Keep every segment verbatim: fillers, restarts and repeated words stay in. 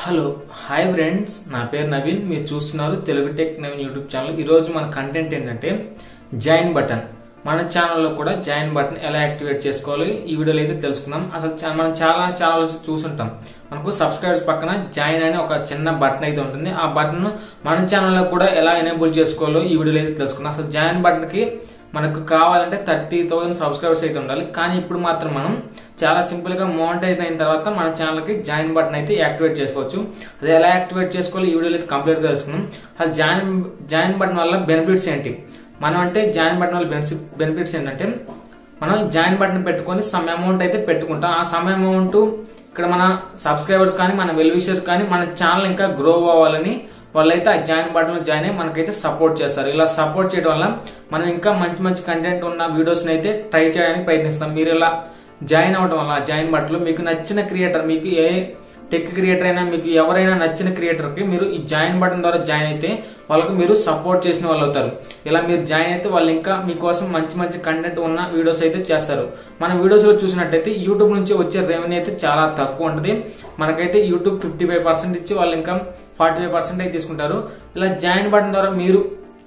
Hello hi friends, నా పేరు నవీన్. మీరు చూస్తున్నారు Telugu tech Naveen YouTube channel. ఈరోజు మన కంటెంట్ ఏంటంటే జాయిన్ బటన్. మన ఛానల్లో కూడా జాయిన్ బటన్ ఎలా యాక్టివేట్ చేసుకోవాలి ఈ వీడియోలో అయితే తెలుసుకుందాం. అసలు మనం చాలా ఛానల్స్ చూసుంటాం, మనకు సబ్స్క్రైబర్స్ పక్కన జాయిన్ అనే ఒక చిన్న బటన్ అయితే ఉంటుంది. ఆ బటన్ మన ఛానల్లో కూడా ఎలా ఎనేబుల్ చేసుకోవాలో ఈ వీడియోలో అయితే తెలుసుకుందాం. అసలు జాయిన్ బటన్కి మనకు కావాలంటే థర్టీ థౌసండ్ సబ్స్క్రైబర్స్ అయితే ఉండాలి. కానీ ఇప్పుడు మాత్రం మనం చాలా సింపుల్ గా మోనిటైజ్ అయిన తర్వాత మన ఛానల్ కి జాయిన్ బటన్ అయితే యాక్టివేట్ చేసుకోవచ్చు. అది ఎలా యాక్టివేట్ చేసుకోవాలి ఈ వీడియోలో అయితే కంప్లీట్ గా తెలుసుకున్నాం. అది జాయిన్ జాయిన్ బటన్ వల్ల బెనిఫిట్స్ ఏంటి, మనం అంటే జాయిన్ బటన్ వల్ల బెనిఫిట్స్ ఏంటంటే మనం జాయిన్ బటన్ పెట్టుకొని సమ్ అమౌంట్ అయితే పెట్టుకుంటాం. ఆ సమ్ అమౌంట్ ఇక్కడ మన సబ్స్క్రైబర్స్ కానీ మన వెల్ విషర్స్ కానీ మన ఛానల్ ఇంకా గ్రో అవ్వాలని వాళ్ళైతే ఆ జాయిన్ బటన్ లో జాయిన్ అయ్యి మనకైతే సపోర్ట్ చేస్తారు. ఇలా సపోర్ట్ చేయడం వల్ల మనం ఇంకా మంచి మంచి కంటెంట్ ఉన్న వీడియోస్ని అయితే ట్రై చేయడానికి ప్రయత్నిస్తాం. మీరు ఇలా జాయిన్ అవడం వల్ల జాయిన్ బటన్లో మీకు నచ్చిన క్రియేటర్, మీకు ఏ టెక్ క్రియేటర్ అయినా మీకు ఎవరైనా నచ్చిన క్రియేటర్కి మీరు ఈ జాయిన్ బటన్ ద్వారా జాయిన్ అయితే వాళ్ళకి మీరు సపోర్ట్ చేసిన వాళ్ళు అవుతారు. ఇలా మీరు జాయిన్ అయితే వాళ్ళు ఇంకా మీకోసం మంచి మంచి కంటెంట్ ఉన్న వీడియోస్ అయితే చేస్తారు. మన వీడియోస్లో చూసినట్టయితే యూట్యూబ్ నుంచి వచ్చే రెవెన్యూ అయితే చాలా తక్కువ ఉంటుంది. మనకైతే యూట్యూబ్ ఫిఫ్టీ ఫైవ్ పర్సెంట్ ఇచ్చి వాళ్ళు ఇంకా ఫార్టీ ఫైవ్ పర్సెంట్ అయితే తీసుకుంటారు. ఇలా జాయిన్ బటన్ ద్వారా మీరు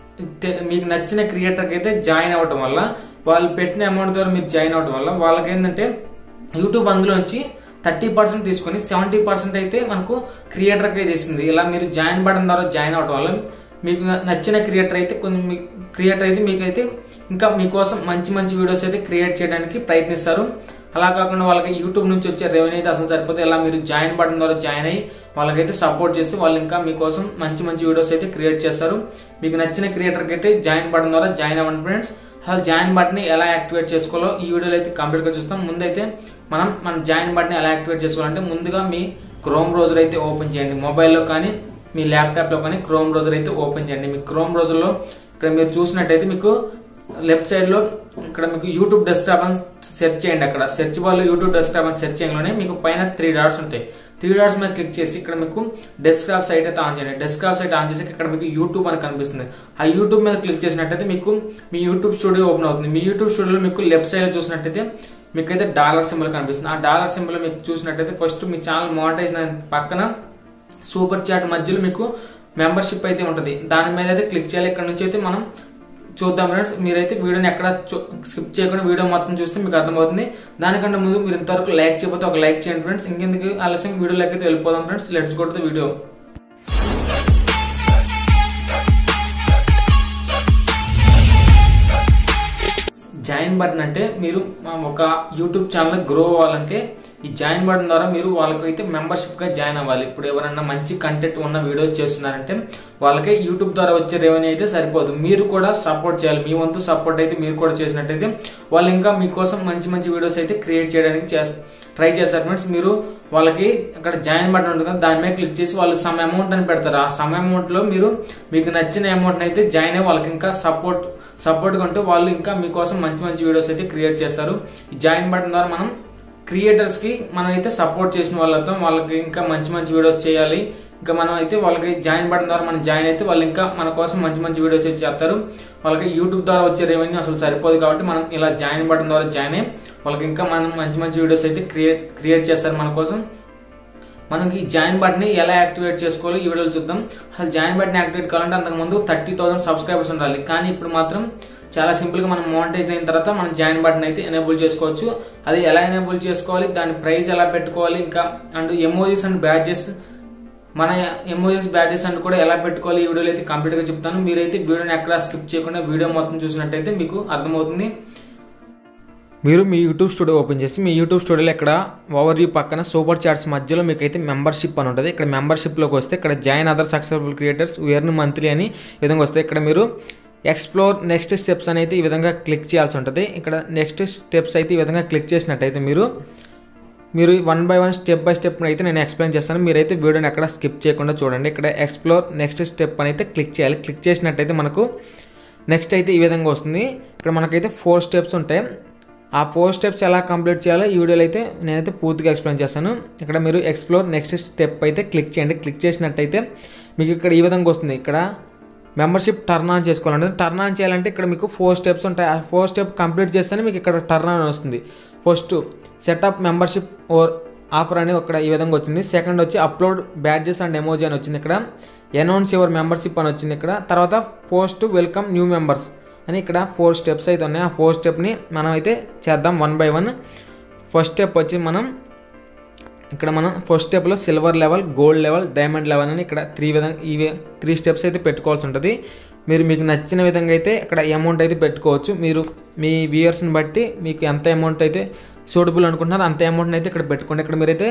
మీకు నచ్చిన క్రియేటర్కి అయితే జాయిన్ అవ్వటం వల్ల, వాళ్ళు పెట్టిన అమౌంట్ ద్వారా మీరు జాయిన్ అవ్వడం వల్ల వాళ్ళకి ఏంటంటే యూట్యూబ్ అందులోంచి థర్టీ పర్సెంట్ తీసుకొని సెవెంటీ పర్సెంట్ అయితే మనకు క్రియేటర్కి అయితే ఇస్తుంది. ఇలా మీరు జాయిన్ బటన్ ద్వారా జాయిన్ అవ్వడం వల్ల మీకు నచ్చిన క్రియేటర్ అయితే కొన్ని క్రియేటర్ అయితే మీకైతే ఇంకా మీకోసం మంచి మంచి వీడియోస్ అయితే క్రియేట్ చేయడానికి ప్రయత్నిస్తారు. అలా కాకుండా వాళ్ళకి యూట్యూబ్ నుంచి వచ్చే రెవెన్యూ అయితే అసలు సరిపోతే ఇలా మీరు జాయిన్ బటన్ ద్వారా జాయిన్ అయ్యి వాళ్ళకైతే సపోర్ట్ చేస్తే వాళ్ళు ఇంకా మీకోసం మంచి మంచి వీడియోస్ అయితే క్రియేట్ చేస్తారు. మీకు నచ్చిన క్రియేటర్కి అయితే జాయిన్ బటన్ ద్వారా జాయిన్ అవ్వండి ఫ్రెండ్స్. అసలు జాయిన్ బటన్ ఎలా యాక్టివేట్ చేసుకోవాలో ఈ వీడియోలో అయితే కంప్లీట్గా చూస్తాం. ముందైతే మనం మన జాయిన్ బటన్ ఎలా యాక్టివేట్ చేసుకోవాలంటే ముందుగా మీ క్రోమ్ బ్రౌజర్ అయితే ఓపెన్ చేయండి. మొబైల్లో కానీ మీ ల్యాప్టాప్లో కానీ క్రోమ్ బ్రౌజర్ అయితే ఓపెన్ చేయండి. మీ క్రోమ్ బ్రౌజర్లో ఇక్కడ మీరు చూసినట్టయితే మీకు లెఫ్ట్ సైడ్లో ఇక్కడ మీకు యూట్యూబ్ డెస్క్టాప్ అని సెర్చ్ చేయండి. అక్కడ సెర్చ్ బాల్లో యూట్యూబ్ డెస్క్టాప్ అని సెర్చ్ చేయడంలోనే మీకు పైన త్రీ డాట్స్ ఉంటాయి. త్రీ డాట్స్ మీద క్లిక్ చేసి ఇక్కడ మీకు డెస్క్టాప్ సైట్ అయితే ఆన్ చేయండి. డెస్క్టాప్ సైట్ ఆన్ చేసి ఇక్కడ మీకు యూట్యూబ్ అని కనిపిస్తుంది. ఆ యూట్యూబ్ మీద క్లిక్ చేసినట్టయితే మీకు మీ యూట్యూబ్ స్టూడియో ఓపెన్ అవుతుంది. మీ యూట్యూబ్ స్టూడియోలో మీకు లెఫ్ట్ సైడ్ చూసినట్టయితే మీకైతే డాలర్ సింబల్ కనిపిస్తుంది. ఆ డాలర్ సింబల్ మీకు చూసినట్టయితే ఫస్ట్ మీ ఛానల్ మానిటైజ్ పక్కన సూపర్ చాట్ మధ్యలో మీకు మెంబర్షిప్ అయితే ఉంటుంది. దాని మీద అయితే క్లిక్ చేయాలి. ఇక్కడ నుంచి అయితే మనం చూద్దాం ఫ్రెండ్స్. మీరైతే వీడియోని ఎక్కడ స్కిప్ చేయకుండా వీడియో మొత్తం చూస్తే మీకు అర్థమవుతుంది. దానికంటే ముందు మీరు ఇంతవరకు లైక్ చేయకపోతే ఒక లైక్ చేయండి ఫ్రెండ్స్. ఇంకెందుకు ఆలస్యం వీడియోలోకి అయితే వెళ్ళిపోదాం friends. Let's go to the video. Join button అంటే మీరు ఒక యూట్యూబ్ ఛానల్ గ్రో అవ్వాలంటే ఈ జాయిన్ బటన్ ద్వారా మీరు వాళ్ళకైతే మెంబర్షిప్ గా జాయిన్ అవ్వాలి. ఇప్పుడు ఎవరైనా మంచి కంటెంట్ ఉన్న వీడియోస్ చేస్తున్నారంటే వాళ్ళకి యూట్యూబ్ ద్వారా వచ్చే రెవెన్యూ అయితే సరిపోదు. మీరు కూడా సపోర్ట్ చేయాలి. మీ వంతు సపోర్ట్ అయితే మీరు కూడా చేసినట్టయితే వాళ్ళు ఇంకా మీకోసం మంచి మంచి వీడియోస్ అయితే క్రియేట్ చేయడానికి ట్రై చేస్తారు ఫ్రెండ్స్. మీరు వాళ్ళకి అక్కడ జాయిన్ బటన్ ఉంటుంది కదా, దాని మీద క్లిక్ చేసి వాళ్ళు సమ్ అమౌంట్ అని పెడతారు. ఆ సమ్ అమౌంట్ లో మీరు మీకు నచ్చిన అమౌంట్ అయితే జాయిన్ అయ్యి వాళ్ళకి ఇంకా సపోర్ట్ సపోర్ట్ కొంటూ వాళ్ళు ఇంకా మీకోసం మంచి మంచి వీడియోస్ అయితే క్రియేట్ చేస్తారు. ఈ జాయిన్ బటన్ ద్వారా మనం క్రియేటర్స్ కి మనం అయితే సపోర్ట్ చేసిన వాళ్ళతో వాళ్ళకి ఇంకా మంచి మంచి వీడియోస్ చేయాలి. ఇంకా మనం అయితే వాళ్ళకి జాయిన్ బటన్ ద్వారా మనం జాయిన్ అయితే వాళ్ళు ఇంకా మన కోసం మంచి మంచి వీడియోస్ అయితే చేస్తారు. వాళ్ళకి యూట్యూబ్ ద్వారా వచ్చే రెవెన్యూ అసలు సరిపోదు కాబట్టి మనం ఇలా జాయిన్ బటన్ ద్వారా జాయిన్ అయ్యి వాళ్ళకి ఇంకా మనం మంచి మంచి వీడియోస్ అయితే క్రియేట్ క్రియేట్ చేస్తారు మన కోసం. మనకి జాయిన్ బటన్ ని ఎలా యాక్టివేట్ చేసుకోవాలో ఈ వీడియోలో చూద్దాం. అసలు జాయిన్ బటన్ యాక్టివేట్ కావాలంటే అంతకుముందు థర్టీ థౌసండ్ సబ్స్క్రైబర్స్ ఉండాలి. కానీ ఇప్పుడు మాత్రం చాలా సింపుల్ గా మనం మోనిటైజ్ అయిన తర్వాత మనం జాయిన్ బటన్ అయితే ఎనేబుల్ చేసుకోవచ్చు. అది ఎలా ఎనేబుల్ చేసుకోవాలి, దాని ప్రైస్ ఎలా పెట్టుకోవాలి, ఇంకా అండ్ ఎమోజీస్ అండ్ బ్యాడ్జెస్ మన ఎమోజీస్ బ్యాడ్జెస్ అండ్ కూడా ఎలా పెట్టుకోవాలి ఈ వీడియోలో అయితే కంప్లీట్ గా చెప్తాను. మీరైతే వీడియోని ఎక్కడ స్కిప్ చేయకుండా వీడియో మొత్తం చూసినట్టయితే మీకు అర్థమవుతుంది. మీరు మీ యూట్యూబ్ స్టూడియో ఓపెన్ చేసి మీ యూట్యూబ్ స్టూడియోలో ఇక్కడ ఓవర్ వ్యూ పక్కన సూపర్ చాట్స్ మధ్యలో మీకు అయితే మెంబర్షిప్ అని ఉంటుంది. ఇక్కడ మెంబర్షిప్లోకి వస్తే ఇక్కడ join other successful creators earn monthly అని ఈ విధంగా వస్తే ఇక్కడ మీరు ఎక్స్ప్లోర్ నెక్స్ట్ స్టెప్స్ అని అయితే ఈ విధంగా క్లిక్ చేయాల్సి ఉంటుంది. ఇక్కడ నెక్స్ట్ స్టెప్స్ అయితే ఈ విధంగా క్లిక్ చేసినట్టయితే మీరు మీరు one by one step by step అయితే నేను ఎక్స్ప్లెయిన్ చేస్తాను. మీరైతే వీడియోని ఎక్కడ స్కిప్ చేయకుండా చూడండి. ఇక్కడ ఎక్స్ప్లోర్ నెక్స్ట్ స్టెప్ అని అయితే క్లిక్ చేయాలి. క్లిక్ చేసినట్టయితే మనకు నెక్స్ట్ అయితే ఈ విధంగా వస్తుంది. ఇక్కడ మనకైతే ఫోర్ స్టెప్స్ ఉంటాయి. ఆ ఫోర్ స్టెప్స్ ఎలా కంప్లీట్ చేయాలో ఈ వీడియోలో అయితే నేనైతే పూర్తిగా ఎక్స్ప్లెయిన్ చేస్తాను. ఇక్కడ మీరు ఎక్స్ప్లోర్ నెక్స్ట్ స్టెప్ అయితే క్లిక్ చేయండి. క్లిక్ చేసినట్టయితే మీకు ఇక్కడ ఈ విధంగా వస్తుంది. ఇక్కడ మెంబర్షిప్ టర్న్ ఆన్ చేసుకోవాలంటే టర్న్ ఆన్ చేయాలంటే ఇక్కడ మీకు ఫోర్ స్టెప్స్ ఉంటాయి. ఆ ఫోర్ స్టెప్ కంప్లీట్ చేస్తేనే మీకు ఇక్కడ టర్న్ ఆన్ వస్తుంది. First setup membership or offer అని ఇక్కడ ఈ విధంగా వచ్చింది. సెకండ్ వచ్చి అప్లోడ్ బ్యాడ్జెస్ అండ్ ఎమోజీ అని వచ్చింది. ఇక్కడ అనౌన్స్ యువర్ మెంబర్షిప్ అని వచ్చింది. ఇక్కడ తర్వాత పోస్ట్ వెల్కమ్ న్యూ మెంబర్స్ అని ఇక్కడ ఫోర్ స్టెప్స్ అయితే ఉన్నాయి. ఆ ఫోర్ స్టెప్ని మనం అయితే చేద్దాం one by one. First step వచ్చి మనం ఇక్కడ మనం ఫస్ట్ స్టెప్లో silver level, gold level, diamond level అని ఇక్కడ త్రీ విధంగా ఇవి త్రీ స్టెప్స్ అయితే పెట్టుకోవాల్సి ఉంటుంది. మీరు మీకు నచ్చిన విధంగా అయితే ఇక్కడ అమౌంట్ అయితే పెట్టుకోవచ్చు. మీరు మీ వ్యూయర్స్ని బట్టి మీకు ఎంత అమౌంట్ అయితే సూటబుల్ అనుకుంటున్నారో అంత అమౌంట్ని అయితే ఇక్కడ పెట్టుకోండి. ఇక్కడ మీరైతే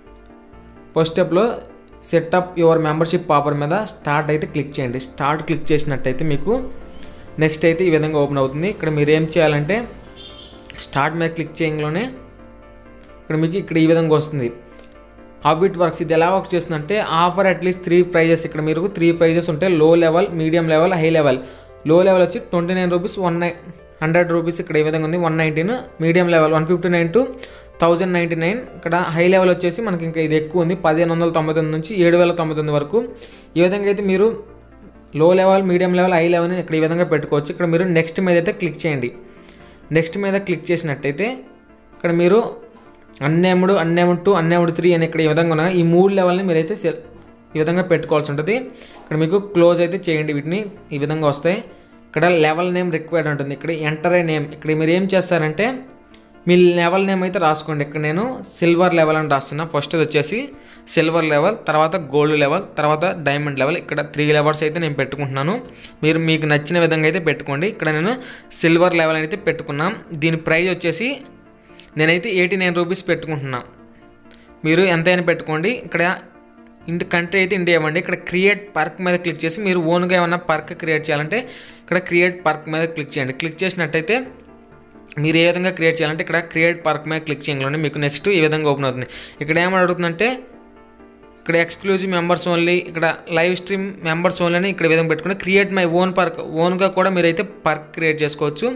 ఫస్ట్ స్టెప్లో సెటప్ యువర్ మెంబర్షిప్ ఆఫర్ మీద స్టార్ట్ అయితే క్లిక్ చేయండి. స్టార్ట్ క్లిక్ చేసినట్టయితే మీకు నెక్స్ట్ అయితే ఈ విధంగా ఓపెన్ అవుతుంది. ఇక్కడ మీరు ఏం చేయాలంటే స్టార్ట్ మీద క్లిక్ చేయడంలోనే ఇక్కడ మీకు ఇక్కడ ఈ విధంగా వస్తుంది. హౌ ఇట్ వర్క్స్, ఇది ఎలా వర్క్ చేస్తుందంటే ఆఫర్ అట్లీస్ట్ త్రీ ప్రైజెస్. ఇక్కడ మీరు త్రీ ప్రైజెస్ ఉంటాయి, low level, medium level, high level. Low level వచ్చి twenty nine rupees one nine hundred rupees ఇక్కడ ఈ విధంగా ఉంది, one nineteen. Medium level one fifty nine two thousand ninety nine. ఇక్కడ high level వచ్చేసి మనకి ఇంకా ఇది ఎక్కువ ఉంది, పదిహేను వందల తొంభై తొమ్మిది నుంచి ఏడు వేల తొంభై తొమ్మిది వరకు. ఈ విధంగా అయితే మీరు low level, medium level, high level ఇక్కడ ఈ విధంగా పెట్టుకోవచ్చు. ఇక్కడ మీరు నెక్స్ట్ మీద అయితే క్లిక్ చేయండి. నెక్స్ట్ మీద క్లిక్ చేసినట్టయితే ఇక్కడ మీరు అన్నేముడు, అన్నేముడు టూ, అన్నేముడు త్రీ అని ఇక్కడ ఈ విధంగా ఉన్నాయి. ఈ మూడు లెవెల్ని మీరైతే ఈ విధంగా పెట్టుకోవాల్సి ఉంటుంది. ఇక్కడ మీకు క్లోజ్ అయితే చేయండి. వీటిని ఈ విధంగా వస్తాయి. ఇక్కడ లెవెల్ నేమ్ రిక్వైర్డ్ ఉంటుంది. ఇక్కడ ఎంటర్ ఏ నేమ్. ఇక్కడ మీరు ఏం చేస్తారంటే మీ లెవెల్ నేమ్ అయితే రాసుకోండి. ఇక్కడ నేను సిల్వర్ లెవెల్ అని రాస్తున్నా. ఫస్ట్ వచ్చేసి సిల్వర్ లెవెల్, తర్వాత గోల్డ్ లెవెల్, తర్వాత డైమండ్ లెవెల్. ఇక్కడ త్రీ లెవెల్స్ అయితే నేను పెట్టుకుంటున్నాను. మీరు మీకు నచ్చిన విధంగా అయితే పెట్టుకోండి. ఇక్కడ నేను సిల్వర్ లెవెల్ అయితే పెట్టుకున్నాను. దీని ప్రైస్ వచ్చేసి నేనైతే ఎయిటీ నైన్ రూపీస్ పెట్టుకుంటున్నా. మీరు ఎంతైనా పెట్టుకోండి. ఇక్కడ ఇంటి కంట్రీ అయితే ఇండియా ఇవ్వండి. ఇక్కడ క్రియేట్ పర్క్ మీద క్లిక్ చేసి మీరు ఓన్గా ఏమన్నా పర్క్ క్రియేట్ చేయాలంటే ఇక్కడ క్రియేట్ పర్క్ మీద క్లిక్ చేయండి. క్లిక్ చేసినట్టయితే మీరు ఏ విధంగా క్రియేట్ చేయాలంటే ఇక్కడ క్రియేట్ పర్క్ మీద క్లిక్ చేయడంలోనే మీకు నెక్స్ట్ ఈ విధంగా ఓపెన్ అవుతుంది. ఇక్కడ ఏమని అడుగుతుందంటే ఇక్కడ ఎక్స్క్లూజివ్ మెంబర్స్ ఓన్లీ, ఇక్కడ లైవ్ స్ట్రీమ్ మెంబర్స్ ఓన్లీ అని ఇక్కడ విధంగా పెట్టుకుని క్రియేట్ మై ఓన్ పర్క్, ఓన్గా కూడా మీరైతే పర్క్ క్రియేట్ చేసుకోవచ్చు.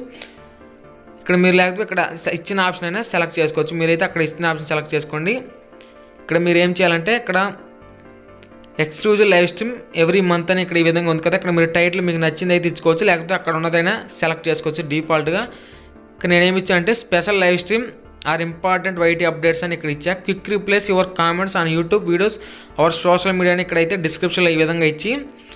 ఇక్కడ మీరు లేకపోతే ఇక్కడ ఇచ్చిన ఆప్షన్ అయినా సెలెక్ట్ చేసుకోవచ్చు. మీరైతే అక్కడ ఇచ్చిన ఆప్షన్ సెలెక్ట్ చేసుకోండి. ఇక్కడ మీరు ఏం చేయాలంటే ఇక్కడ exclusive live stream every month అని ఇక్కడ ఈ విధంగా ఉంది కదా. ఇక్కడ మీరు టైటిల్ మీకు నచ్చింది అయితే ఇచ్చుకోవచ్చు, లేకపోతే అక్కడ ఉన్నదైనా సెలెక్ట్ చేసుకోవచ్చు డిఫాల్ట్గా. ఇక్కడ నేనేమి ఇచ్చానంటే special live stream or important YT updates అని ఇక్కడ ఇచ్చా. Quick replace your comments on YouTube videos our social media అని ఇక్కడైతే డిస్క్రిప్షన్లో ఈ విధంగా ఇచ్చి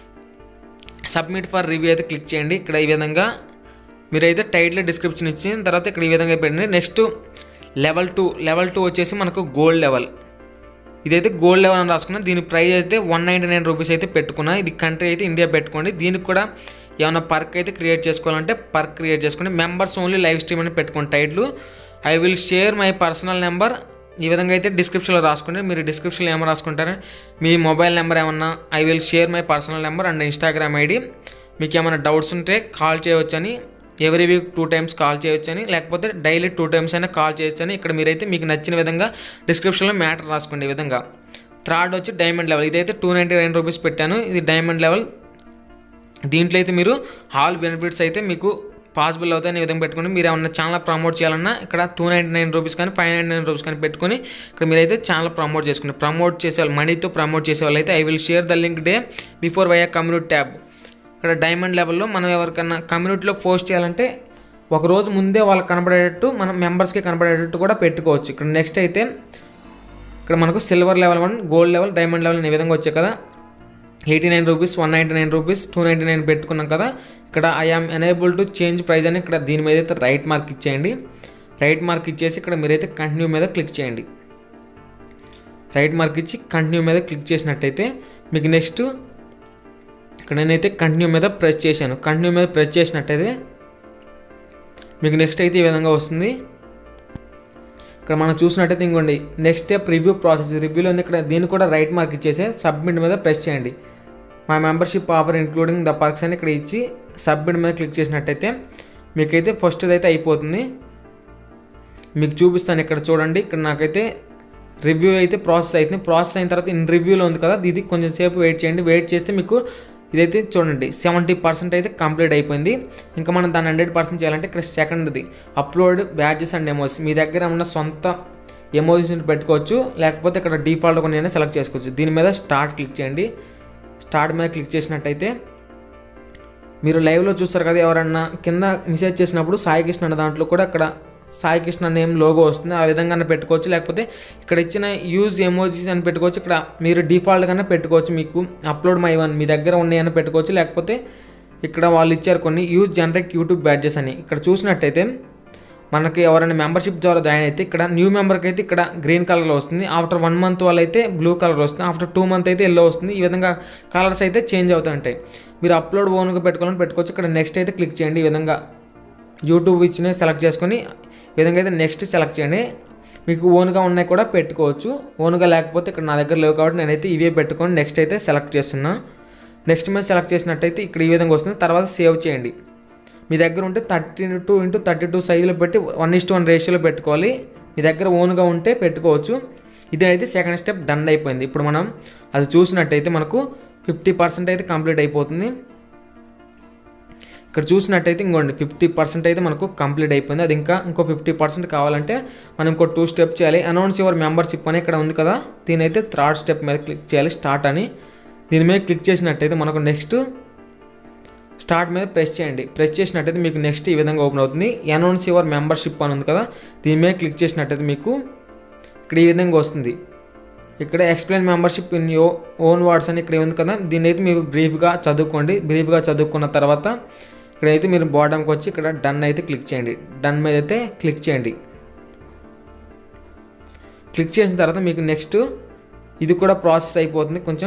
సబ్మిట్ ఫర్ రివ్యూ అయితే క్లిక్ చేయండి. ఇక్కడ ఈ విధంగా మీరైతే టైటిల్ డిస్క్రిప్షన్ ఇచ్చిన తర్వాత ఇక్కడ ఈ విధంగా పెట్టండి. Next level two, level two వచ్చేసి మనకు గోల్డ్ లెవెల్. ఇదైతే గోల్డ్ లెవెల్ అని రాసుకున్నాను. దీని ప్రైస్ అయితే వన్ నైంటీ నైన్ రూపీస్ అయితే పెట్టుకున్నా. ఇది కంట్రీ అయితే ఇండియా పెట్టుకోండి. దీనికి కూడా ఏమైనా పర్క్ అయితే క్రియేట్ చేసుకోవాలంటే పర్క్ క్రియేట్ చేసుకోండి. మెంబర్స్ ఓన్లీ లైవ్ స్ట్రీమ్ అని పెట్టుకోండి title. I will share my personal number ఈ విధంగా అయితే డిస్క్రిప్షన్లో రాసుకోండి. మీరు డిస్క్రిప్షన్లో ఏమైనా రాసుకుంటారు, మీ మొబైల్ నెంబర్ ఏమన్నా I will share my personal number and Instagram ID. మీకు ఏమైనా డౌట్స్ ఉంటే కాల్ చేయవచ్చని, every week two times call చేయొచ్చని, లేకపోతే డైలీ టూ టైమ్స్ అయినా కాల్ చేయొచ్చని ఇక్కడ మీరైతే మీకు నచ్చిన విధంగా డిస్క్రిప్షన్లో మ్యాటర్ రాసుకోండి. ఈ విధంగా థర్డ్ వచ్చి డైమండ్ లెవెల్. ఇదైతే టూ నైంటీ నైన్ రూపీస్ పెట్టాను. ఇది డైమండ్ లెవెల్. దీంట్లో అయితే మీరు ఆల్ బెనిఫిట్స్ అయితే మీకు పాసిబుల్ అవుతాయని ఈ విధంగా పెట్టుకుని మీరు ఏమన్నా ఛానల్ ప్రమోట్ చేయాలన్నా ఇక్కడ టూ నైంటీ నైన్ రూపీస్ కానీ ఫైవ్ నైంటీ నైన్ రూపీస్ కానీ పెట్టుకుని ఇక్కడ మీరైతే ఛానల్ ప్రమోట్ చేసుకుని ప్రమోట్ చేసేవాళ్ళు మనీతో ప్రమోట్ చేసేవాళ్ళు అయితే I will share the link day before why community tab. ఇక్కడ డైమండ్ లెవెల్లో మనం ఎవరికన్నా కమ్యూనిటీలో పోస్ట్ చేయాలంటే ఒకరోజు ముందే వాళ్ళకి కనబడేటట్టు మనం మెంబర్స్కి కనబడేటట్టు కూడా పెట్టుకోవచ్చు. ఇక్కడ నెక్స్ట్ అయితే ఇక్కడ మనకు silver level one, gold level, diamond level ఈ విధంగా వచ్చాయి కదా. Eighty nine rupees, one ninety nine rupees, two ninety nine పెట్టుకున్నాం కదా. ఇక్కడ I am enable to change price అని ఇక్కడ దీని మీద అయితే రైట్ మార్క్ ఇచ్చేయండి. రైట్ మార్క్ ఇచ్చేసి ఇక్కడ మీరైతే కంటిన్యూ మీద క్లిక్ చేయండి. రైట్ మార్క్ ఇచ్చి కంటిన్యూ మీద క్లిక్ చేసినట్టయితే మీకు నెక్స్ట్ ఇక్కడ నేనైతే కంటిన్యూ మీద ప్రెస్ చేశాను. కంటిన్యూ మీద ప్రెస్ చేసినట్టయితే మీకు నెక్స్ట్ అయితే ఈ విధంగా వస్తుంది. ఇక్కడ మనం చూసినట్టయితే ఇంకోండి నెక్స్ట్ స్టెప్ రివ్యూ ప్రాసెస్. రివ్యూలో ఉంది ఇక్కడ దీన్ని కూడా రైట్ మార్క్ ఇచ్చేసి సబ్మిట్ మీద ప్రెస్ చేయండి. My membership offer including the perks అని ఇక్కడ ఇచ్చి సబ్మిట్ మీద క్లిక్ చేసినట్టయితే మీకైతే ఫస్ట్ అయితే అయిపోతుంది. మీకు చూపిస్తాను ఇక్కడ చూడండి. ఇక్కడ నాకైతే రివ్యూ అయితే ప్రాసెస్ అవుతుంది. ప్రాసెస్ అయిన తర్వాత ఇన్ రివ్యూలో ఉంది కదా, ఇది కొంచెం సేపు వెయిట్ చేయండి. వెయిట్ చేస్తే మీకు ఇదైతే చూడండి సెవెంటీ పర్సెంట్ అయితే కంప్లీట్ అయిపోయింది. ఇంకా మనం దాన్ని హండ్రెడ్ పర్సెంట్ చేయాలంటే ఇక్కడ సెకండ్ది అప్లోడ్ బ్యాడ్జెస్ అండ్ ఎమోజీస్. మీ దగ్గర ఉన్న సొంత ఎమోజీస్ని పెట్టుకోవచ్చు, లేకపోతే ఇక్కడ డిఫాల్ట్ కొన్ని సెలెక్ట్ చేసుకోవచ్చు. దీని మీద స్టార్ట్ క్లిక్ చేయండి. స్టార్ట్ మీద క్లిక్ చేసినట్టయితే మీరు లైవ్లో చూస్తారు కదా, ఎవరన్నా కింద మెసేజ్ చేసినప్పుడు సాయి కృష్ణ అన్న దాంట్లో కూడా అక్కడ సాయి కృష్ణ నేమ్ లోగో వస్తుంది, ఆ విధంగా పెట్టుకోవచ్చు. లేకపోతే ఇక్కడ ఇచ్చిన యూజ్ ఎమోజీస్ అని పెట్టుకోవచ్చు. ఇక్కడ మీరు డిఫాల్ట్గానే పెట్టుకోవచ్చు, మీకు అప్లోడ్ మై వన్ మీ దగ్గర ఉన్నాయని పెట్టుకోవచ్చు. లేకపోతే ఇక్కడ వాళ్ళు ఇచ్చారు కొన్ని యూజ్ జనరేట్ యూట్యూబ్ బ్యాడ్జెస్ అని. ఇక్కడ చూసినట్టయితే మనకి ఎవరైనా మెంబర్షిప్ ద్వారా జాయిన్ అయితే ఇక్కడ న్యూ మెంబర్కి అయితే ఇక్కడ గ్రీన్ కలర్లో వస్తుంది, ఆఫ్టర్ వన్ మంత్ వాళ్ళు అయితే బ్లూ కలర్ వస్తుంది, ఆఫ్టర్ టూ మంత్ అయితే ఎల్లో వస్తుంది. ఈ విధంగా కలర్స్ అయితే చేంజ్ అవుతూ ఉంటాయి. మీరు అప్లోడ్ ఓన్గా పెట్టుకోవాలని పెట్టుకోవచ్చు. ఇక్కడ నెక్స్ట్ అయితే క్లిక్ చేయండి. ఈ విధంగా యూట్యూబ్ ఇచ్చిన సెలెక్ట్ చేసుకొని ఈ విధంగా అయితే నెక్స్ట్ సెలెక్ట్ చేయండి. మీకు ఓన్గా ఉన్నాయి కూడా పెట్టుకోవచ్చు, ఓన్గా లేకపోతే ఇక్కడ నా దగ్గర లేవు కాబట్టి నేనైతే ఇవే పెట్టుకొని నెక్స్ట్ అయితే సెలెక్ట్ చేస్తున్నా. నెక్స్ట్ మీద సెలెక్ట్ చేసినట్టయితే ఇక్కడ ఈ విధంగా వస్తుంది. తర్వాత సేవ్ చేయండి. మీ దగ్గర ఉంటే thirty two into thirty two సైజులో పెట్టి వన్ ఇస్ టు వన్ రేషియోలో పెట్టుకోవాలి. మీ దగ్గర ఓన్గా ఉంటే పెట్టుకోవచ్చు. ఇది అయితే సెకండ్ స్టెప్ డన్ అయిపోయింది. ఇప్పుడు మనం అది చూసినట్టయితే మనకు ఫిఫ్టీ పర్సెంట్ అయితే కంప్లీట్ అయిపోతుంది. ఇక్కడ చూసినట్టయితే ఇంకోండి ఫిఫ్టీ పర్సెంట్ అయితే మనకు కంప్లీట్ అయిపోయింది. అది ఇంకా ఇంకో ఫిఫ్టీ పర్సెంట్ కావాలంటే మనం ఇంకో టూ స్టెప్ చేయాలి. అనౌన్స్ యువర్ మెంబర్షిప్ అని ఇక్కడ ఉంది కదా, దీని అయితే థర్డ్ స్టెప్ మీద క్లిక్ చేయాలి, స్టార్ట్ అని. దీని మీద క్లిక్ చేసినట్టయితే మనకు నెక్స్ట్ స్టార్ట్ మీద ప్రెస్ చేయండి. ప్రెస్ చేసినట్టయితే మీకు నెక్స్ట్ ఈ విధంగా ఓపెన్ అవుతుంది. అనౌన్స్ యువర్ మెంబర్షిప్ అని ఉంది కదా, దీని మీద క్లిక్ చేసినట్టయితే మీకు ఇక్కడ ఈ విధంగా వస్తుంది. ఇక్కడ explain membership in your own words అని ఇక్కడ ఉంది కదా, దీన్ని అయితే మీరు బ్రీఫ్గా చదువుకోండి. బ్రీఫ్గా చదువుకున్న తర్వాత ఇక్కడైతే మీరు బాటంకి వచ్చి ఇక్కడ డన్ అయితే క్లిక్ చేయండి. డన్ మీద అయితే క్లిక్ చేయండి. క్లిక్ చేసిన తర్వాత మీకు నెక్స్ట్ ఇది కూడా ప్రాసెస్ అయిపోతుంది. కొంచెం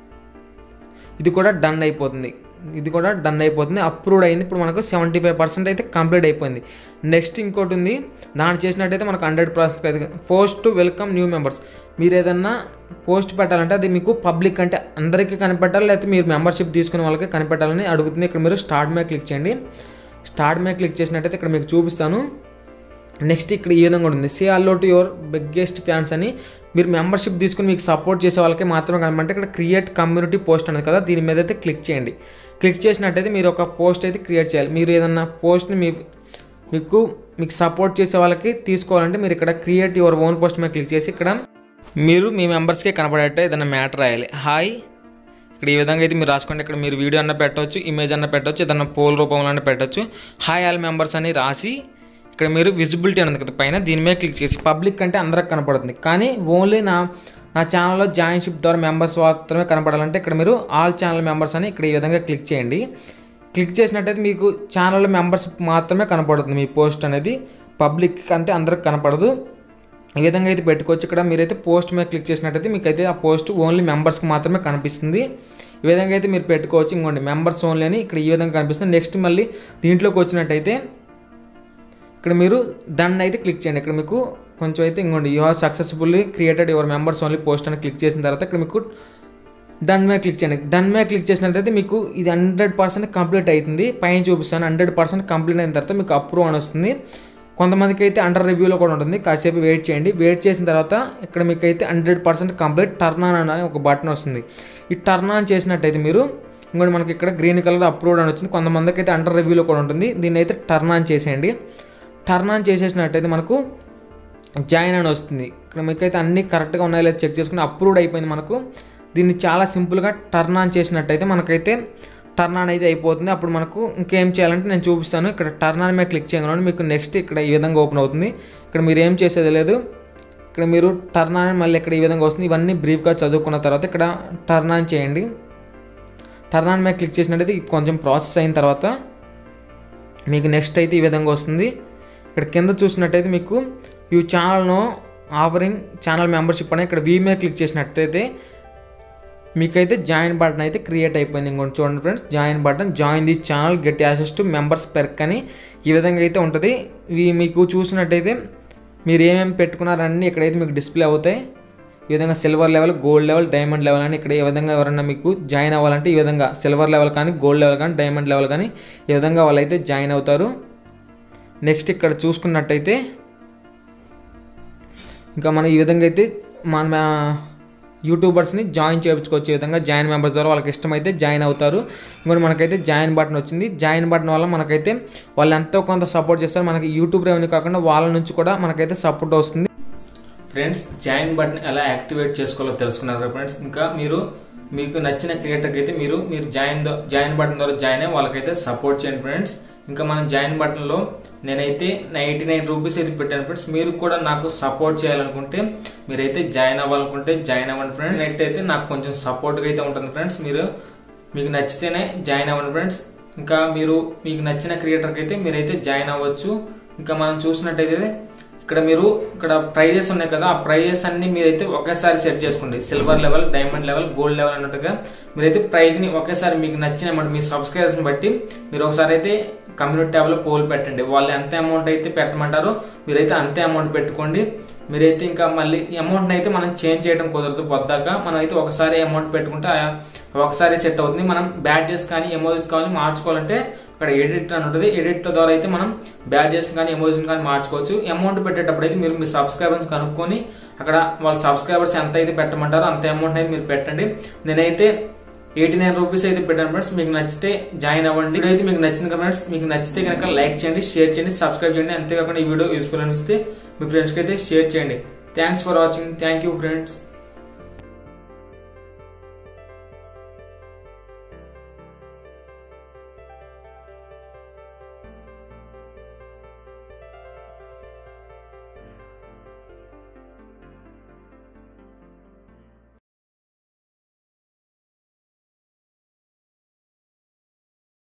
ఇది కూడా డన్ అయిపోతుంది. ఇది కూడా డన్ అయిపోతుంది. అప్రూవ్డ్ అయింది. ఇప్పుడు మనకు సెవెంటీ ఫైవ్ పర్సెంట్ అయితే కంప్లీట్ అయిపోయింది. నెక్స్ట్ ఇంకోటి ఉంది, దాన్ని చేసినట్టయితే మనకు హండ్రెడ్ పర్సెంట్ అయితే post to welcome new members. మీరు ఏదన్నా పోస్ట్ పెట్టాలంటే అది మీకు పబ్లిక్ అంటే అందరికీ కనిపెట్టాలి, లేకపోతే మీరు మెంబర్షిప్ తీసుకునే వాళ్ళకి కనిపెట్టాలని అడుగుతుంది. ఇక్కడ మీరు స్టార్ట్ మీద క్లిక్ చేయండి. స్టార్ట్ మీద క్లిక్ చేసినట్టయితే ఇక్కడ మీకు చూపిస్తాను. నెక్స్ట్ ఇక్కడ ఈ విధంగా ఉంటుంది, say hello to your biggest fans అని. మీరు మెంబర్షిప్ తీసుకుని మీకు సపోర్ట్ చేసే వాళ్ళకి మాత్రమే కనబడితే ఇక్కడ క్రియేట్ కమ్యూనిటీ పోస్ట్ అనేది కదా, దీని మీద అయితే క్లిక్ చేయండి. క్లిక్ చేసినట్టయితే మీరు ఒక పోస్ట్ అయితే క్రియేట్ చేయాలి. మీరు ఏదన్నా పోస్ట్ని మీ మీకు మీకు సపోర్ట్ చేసే వాళ్ళకి తీసుకోవాలంటే మీరు ఇక్కడ క్రియేట్ యువర్ ఓన్ పోస్ట్ మీద క్లిక్ చేసి ఇక్కడ మీరు మీ మెంబర్స్కే కనపడేట్టు ఏదైనా మ్యాటర్ రాయాలి. హాయ్ ఇక్కడ ఈ విధంగా అయితే మీరు రాసుకోండి. ఇక్కడ మీరు వీడియో అన్న పెట్టవచ్చు, ఇమేజ్ అన్న పెట్టవచ్చు, ఏదన్నా పోల్ రూపంలో అన్న పెట్టవచ్చు. హాయ్ ఆల్ మెంబర్స్ అని రాసి ఇక్కడ మీరు విజిబిలిటీ అనేది కదా పైన, దీని మీద క్లిక్ చేసి పబ్లిక్ అంటే అందరికి కనపడుతుంది, కానీ ఓన్లీ నా నా ఛానల్లో జాయిన్షిప్ ద్వారా మెంబర్స్ మాత్రమే కనపడాలంటే ఇక్కడ మీరు ఆల్ ఛానల్ మెంబర్స్ అని ఇక్కడ ఈ విధంగా క్లిక్ చేయండి. క్లిక్ చేసినట్టయితే మీకు ఛానల్లో మెంబర్షిప్ మాత్రమే కనపడుతుంది. మీ పోస్ట్ అనేది పబ్లిక్ అంటే అందరికి కనపడదు. ఈ విధంగా అయితే పెట్టుకోవచ్చు. ఇక్కడ మీరైతే పోస్ట్ మీద క్లిక్ చేసినట్టయితే మీకు అయితే ఆ పోస్ట్ ఓన్లీ మెంబర్స్కి మాత్రమే కనిపిస్తుంది. ఈ విధంగా అయితే మీరు పెట్టుకోవచ్చు. ఇంకోండి మెంబర్స్ ఓన్లీ అని ఇక్కడ ఈ విధంగా కనిపిస్తుంది. నెక్స్ట్ మళ్ళీ దీంట్లోకి వచ్చినట్టయితే ఇక్కడ మీరు డన్ అయితే క్లిక్ చేయండి. ఇక్కడ మీకు కొంచెం అయితే ఇంకోండి you have successfully created your members only post అని క్లిక్ చేసిన తర్వాత ఇక్కడ మీకు డన్ మీద క్లిక్ చేయండి. డన్ మీద క్లిక్ చేసినట్టయితే మీకు ఇది హండ్రెడ్ పర్సెంట్ కంప్లీట్ అవుతుంది. పైన చూపిస్తాను హండ్రెడ్ పర్సెంట్ కంప్లీట్ అయిన తర్వాత మీకు అప్రూవ్ అని వస్తుంది. కొంతమందికి అయితే అండర్ రివ్యూలో కూడా ఉంటుంది, కాసేపు వెయిట్ చేయండి. వెయిట్ చేసిన తర్వాత ఇక్కడ మీకు అయితే hundred percent complete turn on అనే ఒక బటన్ వస్తుంది. ఈ టర్న్ ఆన్ చేసినట్టయితే మీరు ఇంకోటి మనకి ఇక్కడ గ్రీన్ కలర్ అప్రూవ్డ్ అని వచ్చింది. కొంతమందికి అయితే అండర్ రివ్యూలో కూడా ఉంటుంది. దీన్ని అయితే టర్న్ ఆన్ చేసేయండి. టర్న్ ఆన్ చేసేసినట్టయితే మనకు జాయిన్ అని వస్తుంది. ఇక్కడ మీకైతే అన్నీ కరెక్ట్గా ఉన్నాయో లేదో చెక్ చేసుకుని అప్రూవ్డ్ అయిపోయింది మనకు. దీన్ని చాలా సింపుల్గా టర్న్ ఆన్ చేసినట్టయితే మనకైతే టర్న్ ఆన్ అయితే అయిపోతుంది. అప్పుడు మనకు ఇంకేం చేయాలంటే నేను చూపిస్తాను. ఇక్కడ టర్న్ ఆన్ మీద క్లిక్ చేయగలను మీకు నెక్స్ట్ ఇక్కడ ఈ విధంగా ఓపెన్ అవుతుంది. ఇక్కడ మీరు ఏం చేసేది లేదు. ఇక్కడ మీరు టర్న్ ఆన్ మళ్ళీ ఇక్కడ ఈ విధంగా వస్తుంది. ఇవన్నీ బ్రీఫ్గా చదువుకున్న తర్వాత ఇక్కడ టర్న్ ఆన్ చేయండి. టర్న్ ఆన్ మీద క్లిక్ చేసినట్టయితే కొంచెం ప్రాసెస్ అయిన తర్వాత మీకు నెక్స్ట్ అయితే ఈ విధంగా వస్తుంది. ఇక్కడ కింద చూసినట్టయితే మీకు ఈ ఛానల్ను ఆఫరింగ్ ఛానల్ మెంబర్షిప్ అని ఇక్కడ వీ మీద క్లిక్ చేసినట్టయితే మీకైతే జాయిన్ బటన్ అయితే క్రియేట్ అయిపోయింది. ఇంకోటి చూడండి friends, join button join this channel get access to members perk అని ఈ విధంగా అయితే ఉంటుంది. ఇవి మీకు చూసినట్టయితే మీరు ఏమేమి పెట్టుకున్నారన్నీ ఇక్కడైతే మీకు డిస్ప్లే అవుతాయి. ఈ విధంగా silver level, gold level, diamond level అని ఇక్కడ ఈ విధంగా ఎవరైనా మీకు జాయిన్ అవ్వాలంటే ఈ విధంగా సిల్వర్ లెవెల్ కానీ, గోల్డ్ లెవెల్ కానీ, డైమండ్ లెవెల్ కానీ ఈ విధంగా వాళ్ళైతే జాయిన్ అవుతారు. నెక్స్ట్ ఇక్కడ చూసుకున్నట్టయితే ఇంకా మనం ఈ విధంగా అయితే మన యూట్యూబర్స్ని జాయిన్ చేయించుకోవచ్చు. ఈ విధంగా జాయిన్ మెంబర్స్ ద్వారా వాళ్ళకి ఇష్టమైతే జాయిన్ అవుతారు. ఇంకోటి మనకైతే జాయిన్ బటన్ వచ్చింది. జాయిన్ బటన్ వల్ల మనకైతే వాళ్ళు ఎంతో కొంత సపోర్ట్ చేస్తారు. మనకి యూట్యూబ్ రెవెన్యూ కాకుండా వాళ్ళ నుంచి కూడా మనకైతే సపోర్ట్ వస్తుంది. ఫ్రెండ్స్, జాయిన్ బటన్ ఎలా యాక్టివేట్ చేసుకోవాలో తెలుసుకున్నారు ఫ్రెండ్స్. ఇంకా మీరు మీకు నచ్చిన క్రియేటర్కి అయితే మీరు మీరు జాయిన్ జాయిన్ బటన్ ద్వారా జాయిన్ అయ్యి వాళ్ళకైతే సపోర్ట్ చేయండి ఫ్రెండ్స్. ఇంకా మన జాయిన్ బటన్ లో నేనైతే ఎయిటీ నైన్ రూపీస్ అయితే పెట్టాను ఫ్రెండ్స్. మీరు కూడా నాకు సపోర్ట్ చేయాలనుకుంటే మీరైతే జాయిన్ అవ్వాలనుకుంటే జాయిన్ అవ్వండి ఫ్రెండ్స్. నెట్ అయితే నాకు కొంచెం సపోర్ట్గా అయితే ఉంటుంది ఫ్రెండ్స్. మీరు మీకు నచ్చితేనే జాయిన్ అవ్వండి ఫ్రెండ్స్. ఇంకా మీరు మీకు నచ్చిన క్రియేటర్కి అయితే మీరైతే జాయిన్ అవ్వచ్చు. ఇంకా మనం చూసినట్టయితే ఇక్కడ మీరు ఇక్కడ ప్రైజెస్ ఉన్నాయి కదా, ఆ ప్రైజెస్ అన్ని మీరైతే ఒకేసారి సెట్ చేసుకోండి. Silver level, diamond level, gold level అన్నట్టుగా మీరైతే ప్రైజ్ ని ఒకేసారి మీకు నచ్చిన అమౌంట్ మీ సబ్స్క్రైబర్స్ ని బట్టి మీరు ఒకసారి అయితే కమ్యూనిటీ ట్యాబ్ లో పోల్ పెట్టండి. వాళ్ళు ఎంత అమౌంట్ అయితే పెట్టమంటారో మీరైతే అంతే అమౌంట్ పెట్టుకోండి. మీరైతే ఇంకా మళ్ళీ అమౌంట్ అయితే మనం చేంజ్ చేయడం కుదరదు. పొద్దాక మనం అయితే ఒకసారి అమౌంట్ పెట్టుకుంటే ఒకసారి సెట్ అవుతుంది. మనం బ్యాడ్జెస్ కానీ ఎమోజీస్ కానీ మార్చుకోవాలంటే అక్కడ ఎడిట్ అని ఉంటుంది. ఎడిట్ ద్వారా అయితే మనం బ్యాడ్జెస్ కానీ ఎమోజీస్ కానీ మార్చుకోవచ్చు. అమౌంట్ పెట్టేటప్పుడు అయితే మీరు మీ సబ్స్క్రైబర్స్ కనుక్కొని అక్కడ వాళ్ళ సబ్స్క్రైబర్స్ ఎంత అయితే పెట్టమంటారో అంత అమౌంట్ అయితే మీరు పెట్టండి. నేనైతే ఎయిటీ నైన్ రూపీస్ అయితే పెట్టాను ఫ్రెండ్స్. మీకు నచ్చితే జాయిన్ అవ్వండి. వీడియో అయితే మీకు నచ్చింది కదా ఫ్రెండ్స్. మీకు నచ్చితే కనుక లైక్ చేయండి, షేర్ చేయండి, సబ్స్క్రైబ్ చేయండి. అంతేకాకుండా ఈ వీడియో యూస్ఫుల్ అనిపిస్తే మీ ఫ్రెండ్స్కి అయితే షేర్ చేయండి. Thanks for watching. Thank you friends.